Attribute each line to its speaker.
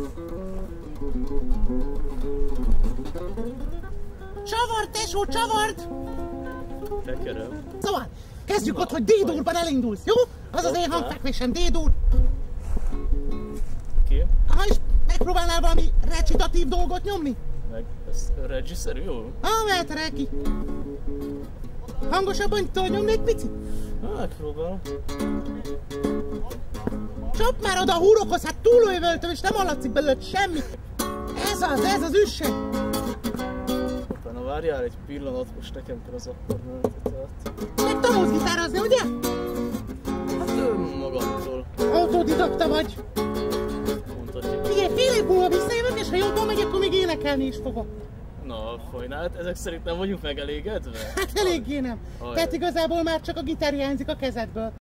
Speaker 1: Csavard, tesó, csavard!
Speaker 2: Tekerem.
Speaker 1: Szóval, kezdjük ott, hogy D-durban elindulsz, jó? Az az én hangfekvésem, D-dur.
Speaker 2: Oké.
Speaker 1: Aha, és megpróbálnál valami recitatív dolgot nyomni?
Speaker 2: Meg ez Reggie-szerű, jó?
Speaker 1: Mehet a regi. Hangosabban tudod nyomni egy picit?
Speaker 2: Megpróbálom.
Speaker 1: Csap már oda a húrokhoz, hát túlővöltöm, és nem hallatszik belőle semmi. Ez az üsse.
Speaker 2: Na várjál egy pillanat, most nekem kell az akkormentet át.
Speaker 1: Meg tanulsz gitározni, ugye?
Speaker 2: Hát magamtól.
Speaker 1: Autodidakta vagy.
Speaker 2: Mondhatjuk.
Speaker 1: Figyelj, fél év múlva visszajövök, és ha jobban megy, akkor még énekelni is fogok.
Speaker 2: Na, Fajnát, ezek szerint nem vagyunk megelégedve?
Speaker 1: Hát eléggé nem. Tehát igazából már csak a gitár hiányzik a kezedből.